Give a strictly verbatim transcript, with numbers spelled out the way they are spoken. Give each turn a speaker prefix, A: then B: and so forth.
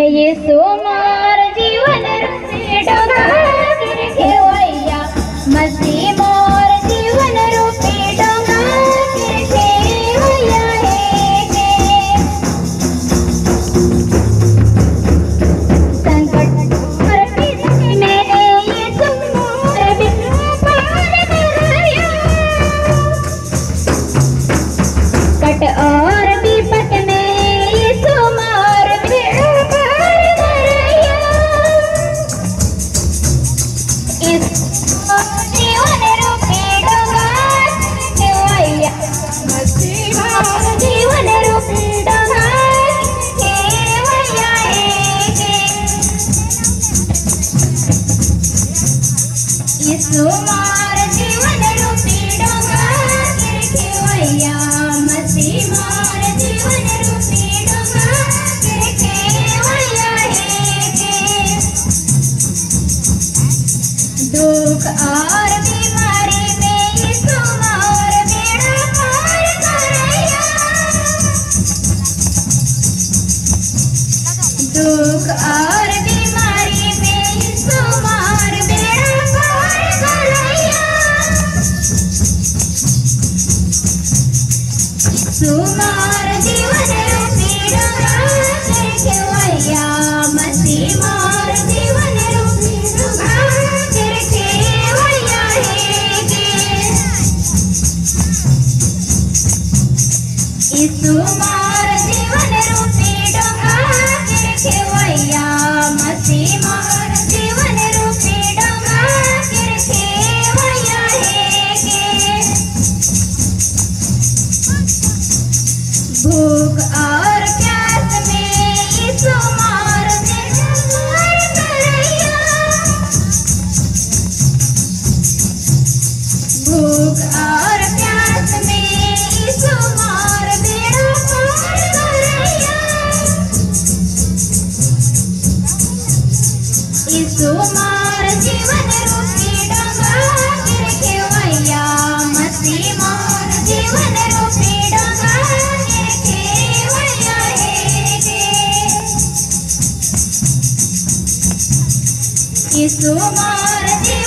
A: ये सोमार जीवन रूपी डोंगा गिर खेवैया मसी मोर जीवन रूपी डोंगा गिर खेवैया हे गे संकट पर में ये सोमार बिनु पार करया कट और विपत में ये सोमार बिनु पार करया इस जीवन रूपी डोंगा खेवैया मसी मोर जीवन रूपी डोंगा खेवैया हे गे ये सोमार जीवन रूपी डोंगा गिर खेवैया मसी मोर जीवन रूपी डोंगा गिर खेवैया हे गे दुख और बीमारी में ये सोमार बेड़ा पार करया दुख और बीमारी में ये सोमार बेड़ा पार करया सोमार जीवन रूपी डोंगा गिर खेवैया मसी मोर जीवन रूपी डोंगा गिर खेवैया हे गे इस सोमार जीवन रूपी डोंगा गिर खेवैया मसी मोर जीवन रूपी डोंगा गिर खेवैया हे गे भूख और प्यास में ये सोमार पार करया भूख और प्यास में ये सोमार बेड़ा पार करया इस सोमार जीवन रूपी डोंगा गिर खेवैया मसी मोर जीवन रूपी डोंगा गिर खेवैया हे गे इस सोमार